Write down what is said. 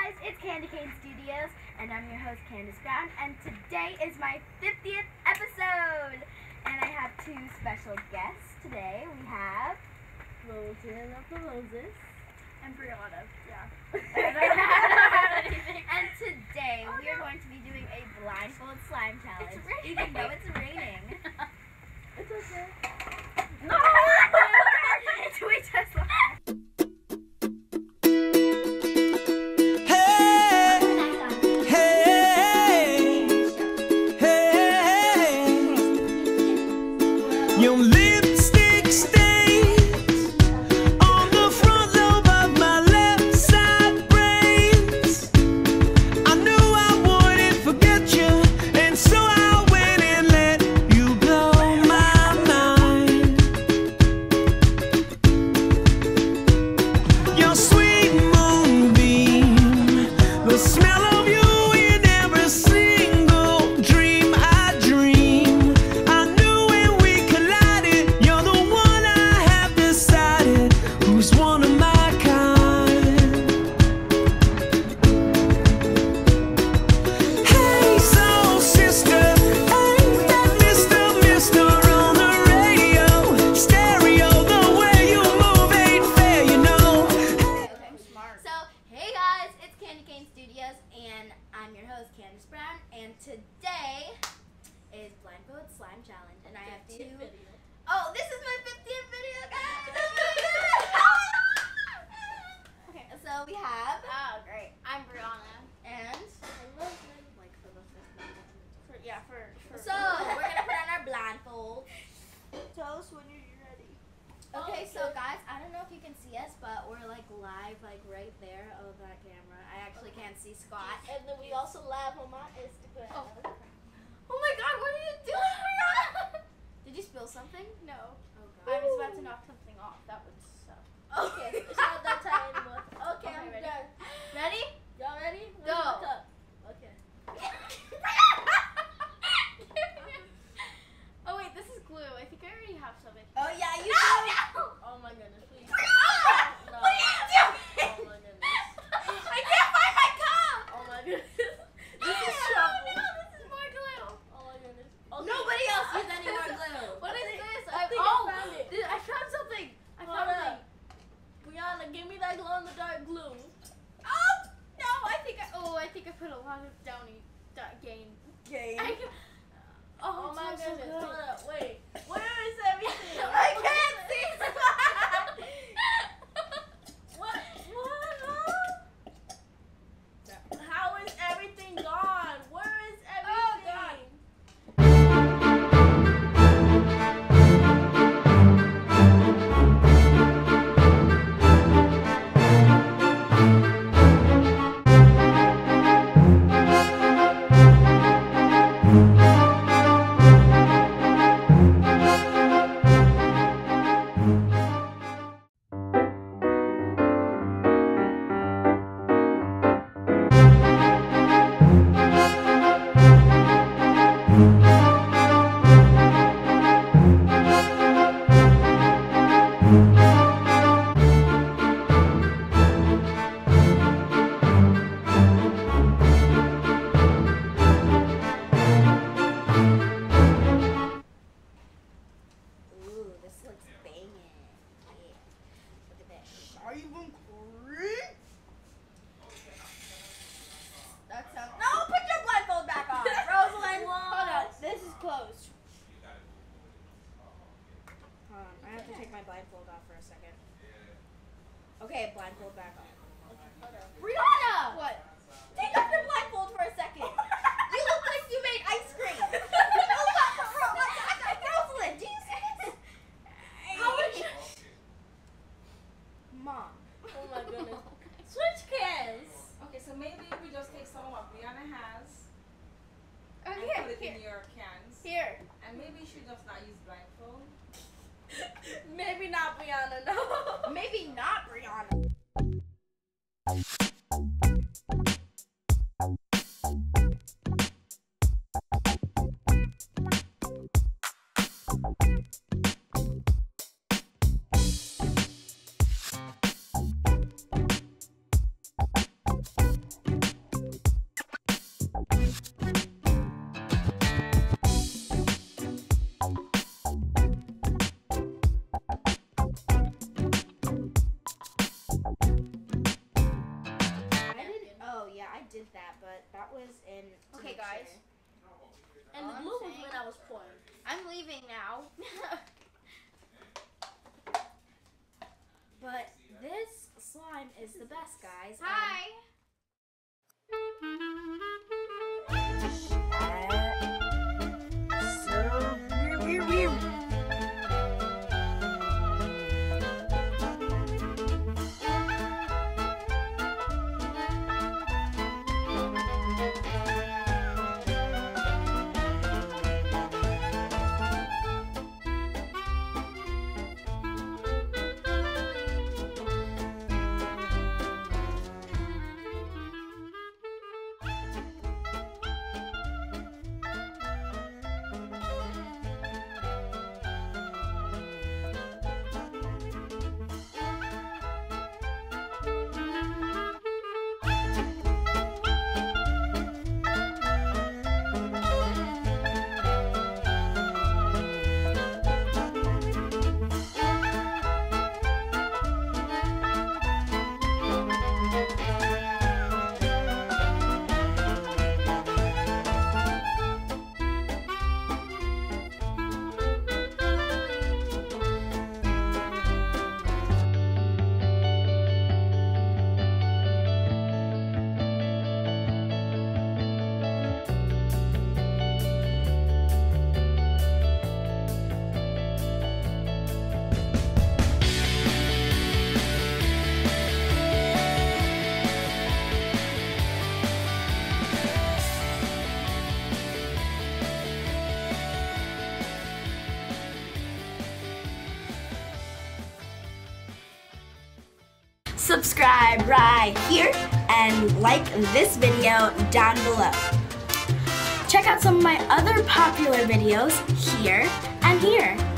guys, it's Candy Cane Studios, and I'm your host, Candace Brown, and today is my 50th episode, and I have two special guests today. We have Rosen of the Roses and Brianna, and today we are going to be doing a blindfold slime challenge, even though it's raining. It's okay. No! We just laughed. Your lipstick stains on the front lobe of my left side brains. I knew I wouldn't forget you, and so I went and let you blow my mind. Your sweet moonbeam, the smell of you in every single dream I dream. I knew when we collided, you're the one I have decided who's one of my kind. Hey, soul sister, ain't that Mr. on the radio? Stereo, the way you move ain't fair, you know. So, hey guys, it's Candy Cane Studios, and I'm your host, Candace Brown, and today is Blindfold Slime Challenge, and I have two. Oh, this is my 50th video, guys! Okay, so we have. Oh, great. I'm Brianna. And. For So, we're gonna put on our blindfold. tell us when you're ready. Okay, so guys, I don't know if you can see us, but we're like live, like right there. Oh, that camera. I actually can't see Scott. And then we also live on my Instagram. Oh my God, what are you doing, Brianna? Did you spill something? No. Oh I God. was about to knock something off. That would suck. Okay. It's not that time anymore. Okay, I'm ready? done. Ready? Y'all ready? Go. Where's my cup? Okay. Oh wait, this is glue. I think I already have some. Oh yeah, you do. Oh my goodness, please. No. What are you doing? Oh my goodness. I can't find my cup. Oh my goodess. This is Oh trouble. no, this is more glue. Oh my goodness. Okay. Nobody else use any more glue. What is this? I think I found it. I found something. I Hold found up. something. Brianna, give me that glow in the dark glue. Oh no, I think I put a lot of Downy gain. game. Oh it my smells so goodness. good. Hold up. Wait. Where is everything? I can't see. What? How is everything gone? Where is everything? Ooh, this looks banging. Yeah. Look at this. Are you going crazy? That sounds. No, put your blindfold back on, Rosalind. Hold on, this is closed. Hold on, I have to take my blindfold off for a second. Okay, blindfold back on. Brianna! What? Take off your blindfold for a second. You look like you made ice cream. Rosalind, do you see this? How would you? Mom. Oh my goodness. Switch cans. Okay, so maybe we just take some of what Brianna has and Okay. put it in your cans. Here. And maybe you should just not use blindfold. Maybe not Brianna, no. Maybe not Brianna. was in. Okay, nature. guys. And All the I'm glue was saying- when I was pouring. I'm leaving now. But this slime is the best, guys. Hi. Subscribe right here and like this video down below. Check out some of my other popular videos here and here.